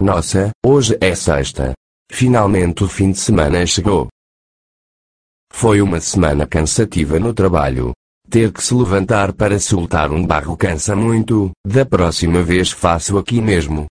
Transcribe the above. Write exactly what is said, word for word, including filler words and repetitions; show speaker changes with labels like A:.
A: Nossa, hoje é sexta. Finalmente o fim de semana chegou. Foi uma semana cansativa no trabalho. Ter que se levantar para soltar um barro cansa muito. Da próxima vez faço aqui mesmo.